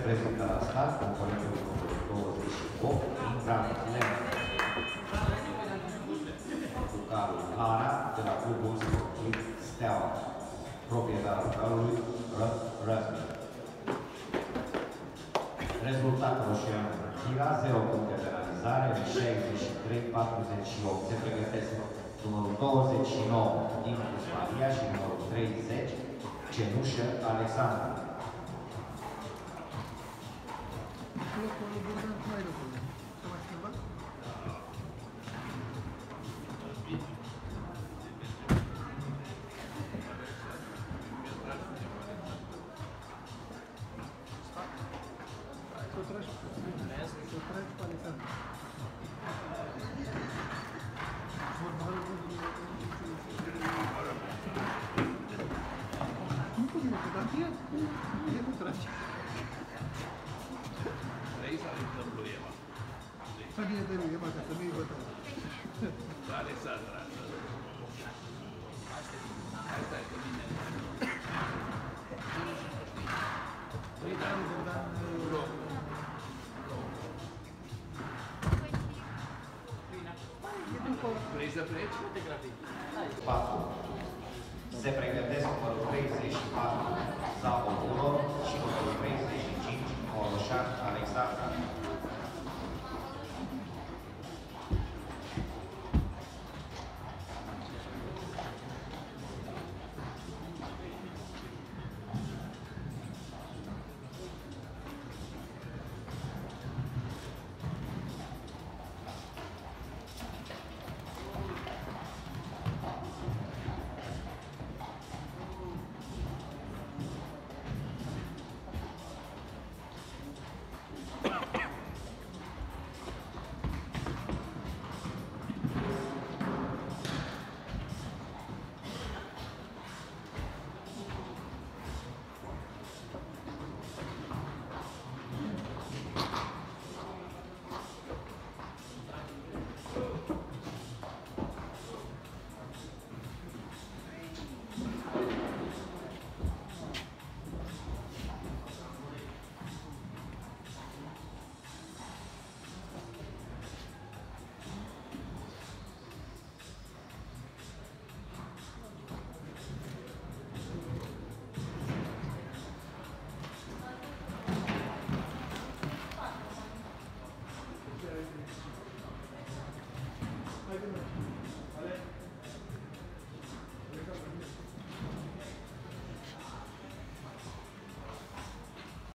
reprezintă la stat, componentul numărul 28, intrant cu Carul Hara, de la clubul sportiv Steaua, proprietarul localului Răzmi. Rezultat Roșianu Chira, 0 puncte penalizare, 63-48. Se pregătesc numărul 29, Dincus Maria și numărul 30, Cenușă Alexandru. Se pregătesc numărul 34, Zau